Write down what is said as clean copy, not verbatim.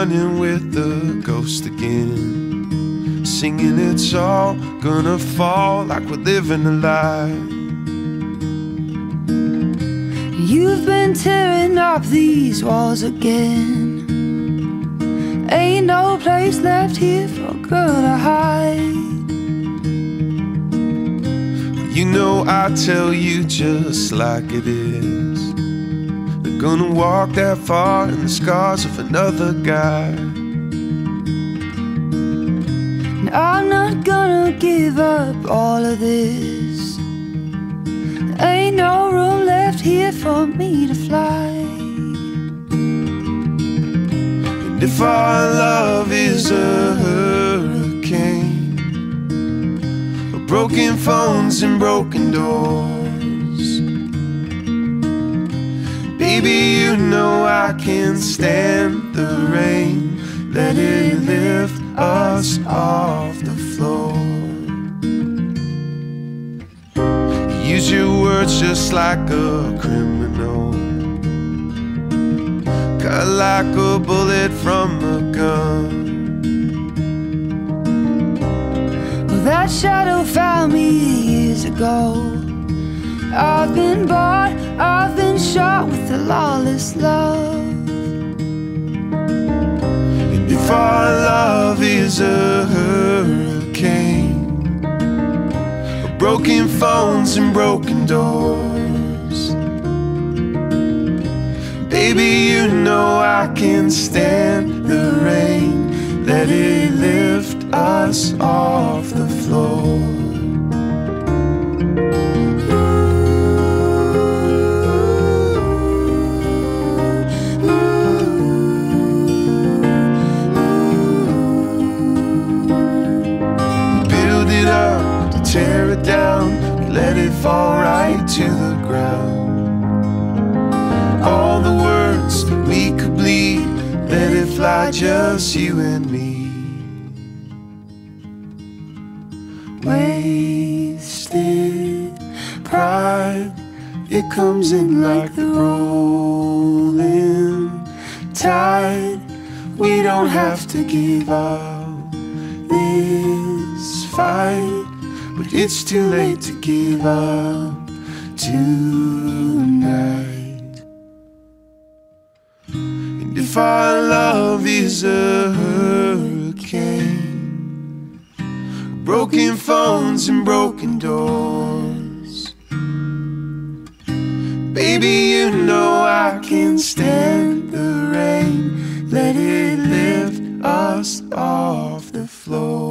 running with the ghost again, singing it's all gonna fall like we're living a lie. You've been tearing up these walls again. Ain't no place left here for a girl to hide. You know I tell you just like it is. They're gonna walk that far in the scars of another guy. And I'm not gonna give up all of this. Ain't no room left here for me to fly. And if our love is a hurricane, broken phones and broken doors, baby, you know I can't stand the rain. Let it lift us off the floor. You use your words just like a criminal, cut like a bullet from a gun. That shadow found me years ago. I've been bought, I've been shot with a lawless love. And if our love is a hurricane, broken phones and broken doors, baby, you know I can stand the rain. Let it lift us off the floor. We build it up to tear it down, we let it fall right to the ground. All the words that we could bleed, let it fly, just you and me. Wasted pride, it comes in like the rolling tide. We don't have to give up this fight, but it's too late to give up tonight. And if our love is a hurricane, broken phones and broken doors, baby, you know I can stand the rain. Let it lift us off the floor.